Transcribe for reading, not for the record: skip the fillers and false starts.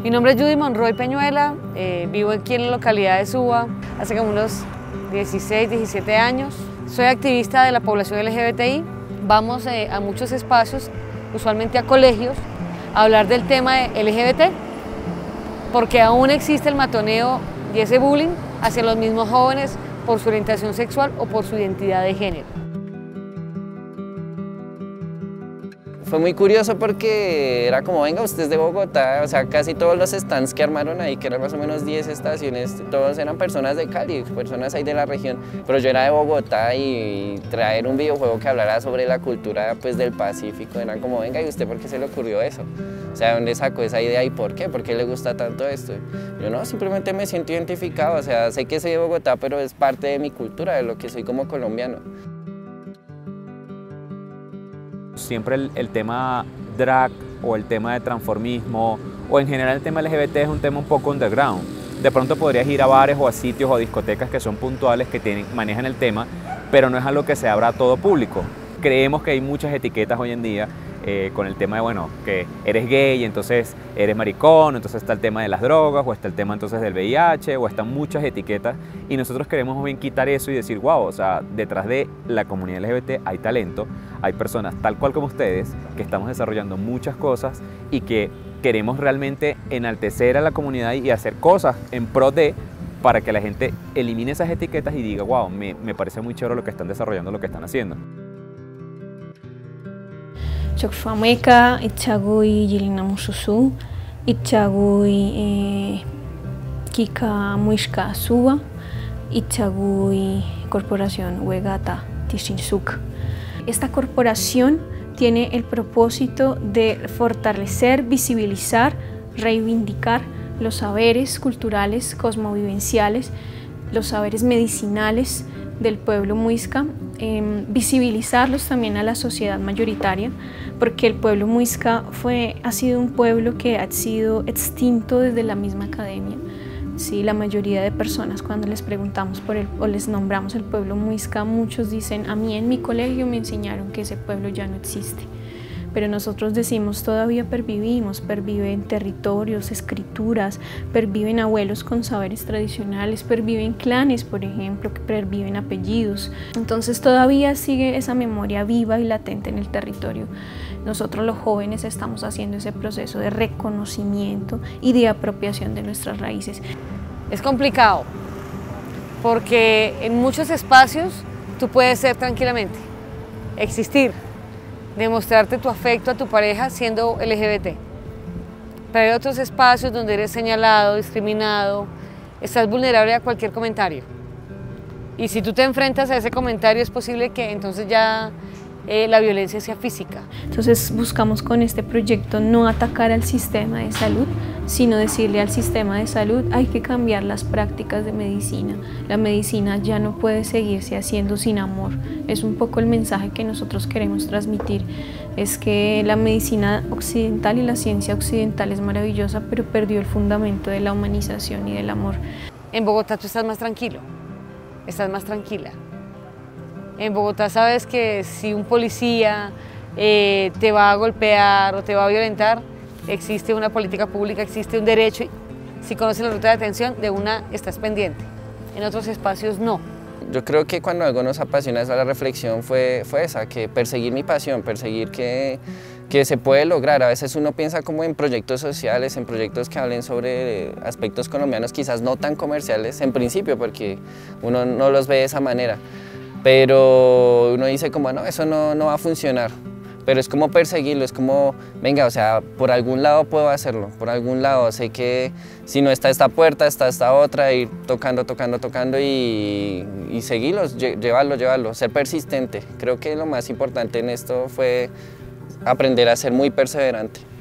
Mi nombre es Judy Monroy Peñuela, vivo aquí en la localidad de Suba hace como unos 16, 17 años. Soy activista de la población LGBTI. Vamos a muchos espacios, usualmente a colegios, a hablar del tema de LGBT, porque aún existe el matoneo y ese bullying hacia los mismos jóvenes por su orientación sexual o por su identidad de género. Fue muy curioso porque era como, venga, usted es de Bogotá, o sea, casi todos los stands que armaron ahí, que eran más o menos 10 estaciones, todos eran personas de Cali, personas ahí de la región, pero yo era de Bogotá y traer un videojuego que hablara sobre la cultura pues, del Pacífico, eran como, venga, ¿y usted por qué se le ocurrió eso? O sea, ¿de dónde sacó esa idea y por qué? ¿Por qué le gusta tanto esto? Yo no, simplemente me siento identificado, o sea, sé que soy de Bogotá, pero es parte de mi cultura, de lo que soy como colombiano. Siempre el tema drag o el tema de transformismo o en general el tema LGBT es un tema un poco underground. De pronto podrías ir a bares o a sitios o discotecas que son puntuales, que manejan el tema, pero no es algo que se abra a todo público. Creemos que hay muchas etiquetas hoy en día con el tema de, bueno, que eres gay, entonces eres maricón, entonces está el tema de las drogas, o está el tema entonces del VIH, o están muchas etiquetas, y nosotros queremos bien quitar eso y decir, wow, o sea, detrás de la comunidad LGBT hay talento, hay personas tal cual como ustedes, que estamos desarrollando muchas cosas y que queremos realmente enaltecer a la comunidad y hacer cosas en pro de, para que la gente elimine esas etiquetas y diga, wow, me parece muy chévere lo que están desarrollando, lo que están haciendo. Chokfameka, Ichagui Yilina Mususu, Ichagui Kika Muishka Suba, Ichagui Corporación Wegata Tishinsuk. Esta corporación tiene el propósito de fortalecer, visibilizar, reivindicar los saberes culturales, cosmovivenciales, los saberes medicinales del pueblo muisca, visibilizarlos también a la sociedad mayoritaria, porque el pueblo muisca ha sido un pueblo que ha sido extinto desde la misma academia. Sí, la mayoría de personas cuando les preguntamos o les nombramos el pueblo muisca, muchos dicen, a mí en mi colegio me enseñaron que ese pueblo ya no existe. Pero nosotros decimos, todavía perviven territorios, escrituras, perviven abuelos con saberes tradicionales, perviven clanes, por ejemplo, que perviven apellidos. Entonces todavía sigue esa memoria viva y latente en el territorio. Nosotros los jóvenes estamos haciendo ese proceso de reconocimiento y de apropiación de nuestras raíces. Es complicado, porque en muchos espacios tú puedes ser tranquilamente, existir, demostrarte tu afecto a tu pareja siendo LGBT. Pero hay otros espacios donde eres señalado, discriminado, estás vulnerable a cualquier comentario. Y si tú te enfrentas a ese comentario es posible que entonces ya la violencia sea física. Entonces buscamos con este proyecto no atacar al sistema de salud, sino decirle al sistema de salud hay que cambiar las prácticas de medicina. La medicina ya no puede seguirse haciendo sin amor. Es un poco el mensaje que nosotros queremos transmitir, es que la medicina occidental y la ciencia occidental es maravillosa, pero perdió el fundamento de la humanización y del amor. En Bogotá tú estás más tranquilo, estás más tranquila. En Bogotá sabes que si un policía te va a golpear o te va a violentar, existe una política pública, existe un derecho. Si conoces la ruta de atención, de una estás pendiente. En otros espacios no. Yo creo que cuando algo nos apasiona, esa la reflexión fue esa, que perseguir mi pasión, perseguir que se puede lograr. A veces uno piensa como en proyectos sociales, en proyectos que hablen sobre aspectos colombianos, quizás no tan comerciales en principio, porque uno no los ve de esa manera. Pero uno dice como, no, eso no va a funcionar. Pero es como perseguirlo, es como, venga, o sea, por algún lado puedo hacerlo, por algún lado. Sé que si no está esta puerta, está esta otra, ir tocando y seguirlos, llevarlo, ser persistente. Creo que lo más importante en esto fue aprender a ser muy perseverante.